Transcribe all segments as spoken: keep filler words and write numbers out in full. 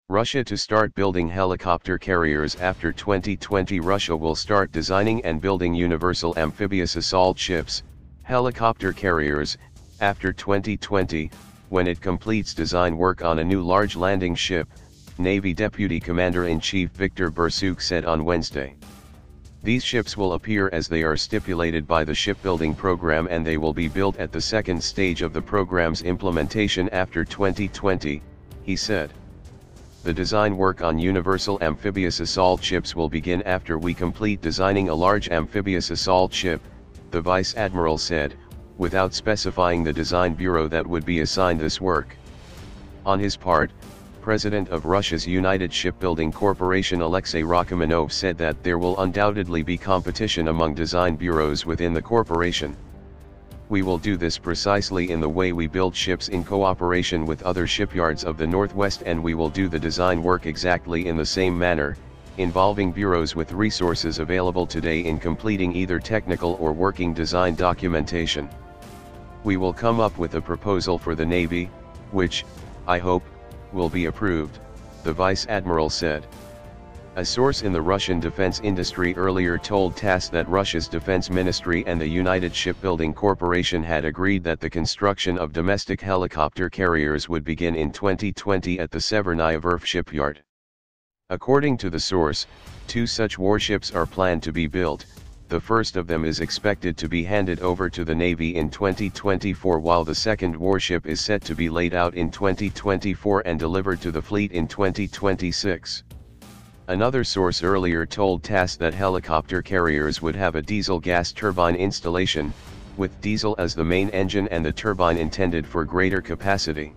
Russia to start building helicopter carriers. After twenty twenty, Russia will start designing and building universal amphibious assault ships, helicopter carriers, after twenty twenty, when it completes design work on a new large landing ship, Navy Deputy Commander-in-Chief Viktor Borsuk said on Wednesday. These ships will appear as they are stipulated by the shipbuilding program, and they will be built at the second stage of the program's implementation after twenty twenty, he said. The design work on universal amphibious assault ships will begin after we complete designing a large amphibious assault ship, the Vice Admiral said, without specifying the design bureau that would be assigned this work. On his part, President of Russia's United Shipbuilding Corporation Alexei Rakhmonov said that there will undoubtedly be competition among design bureaus within the corporation. We will do this precisely in the way we build ships in cooperation with other shipyards of the Northwest, and we will do the design work exactly in the same manner, involving bureaus with resources available today in completing either technical or working design documentation. We will come up with a proposal for the Navy, which, I hope, will be approved, the Vice Admiral said. A source in the Russian defense industry earlier told TASS that Russia's defense ministry and the United Shipbuilding Corporation had agreed that the construction of domestic helicopter carriers would begin in twenty twenty at the Severnaya Verf shipyard. According to the source, two such warships are planned to be built. The first of them is expected to be handed over to the Navy in twenty twenty-four, while the second warship is set to be laid out in twenty twenty-four and delivered to the fleet in twenty twenty-six. Another source earlier told TASS that helicopter carriers would have a diesel gas turbine installation, with diesel as the main engine and the turbine intended for greater capacity.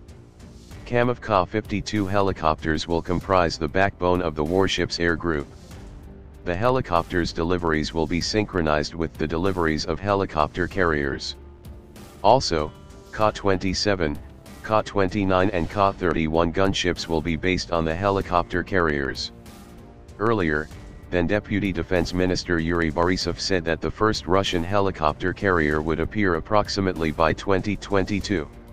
Kamov fifty-two helicopters will comprise the backbone of the warship's air group. The helicopters' deliveries will be synchronized with the deliveries of helicopter carriers. Also, Ka twenty-seven, Ka twenty-nine and Ka thirty-one gunships will be based on the helicopter carriers. Earlier, then Deputy Defense Minister Yuri Borisov said that the first Russian helicopter carrier would appear approximately by twenty twenty-two.